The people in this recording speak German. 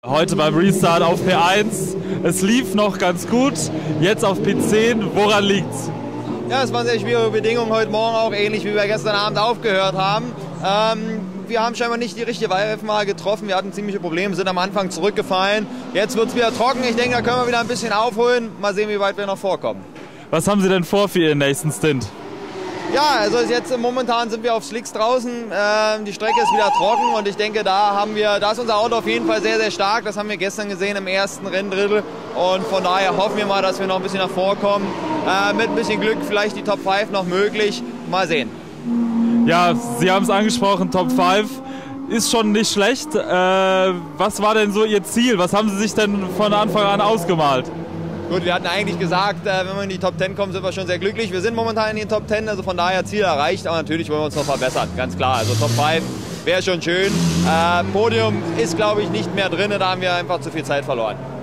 Heute beim Restart auf P1, es lief noch ganz gut, jetzt auf P10, woran liegt's? Ja, es waren sehr schwierige Bedingungen heute Morgen auch, ähnlich wie wir gestern Abend aufgehört haben. Wir haben scheinbar nicht die richtige Reifen mal getroffen, wir hatten ziemliche Probleme, sind am Anfang zurückgefallen. Jetzt wird es wieder trocken, ich denke, da können wir wieder ein bisschen aufholen, mal sehen, wie weit wir noch vorkommen. Was haben Sie denn vor für Ihren nächsten Stint? Ja, also jetzt momentan sind wir auf Slicks draußen, die Strecke ist wieder trocken und ich denke, da ist unser Auto auf jeden Fall sehr, sehr stark. Das haben wir gestern gesehen im ersten Renndrittel und von daher hoffen wir mal, dass wir noch ein bisschen nach vorkommen. Mit ein bisschen Glück vielleicht die Top 5 noch möglich, mal sehen. Ja, Sie haben es angesprochen, Top 5 ist schon nicht schlecht. Was war denn so Ihr Ziel? Was haben Sie sich denn von Anfang an ausgemalt? Gut, wir hatten eigentlich gesagt, wenn wir in die Top 10 kommen, sind wir schon sehr glücklich. Wir sind momentan in den Top 10, also von daher Ziel erreicht, aber natürlich wollen wir uns noch verbessern, ganz klar. Also Top 5 wäre schon schön. Podium ist, glaube ich, nicht mehr drin, da haben wir einfach zu viel Zeit verloren.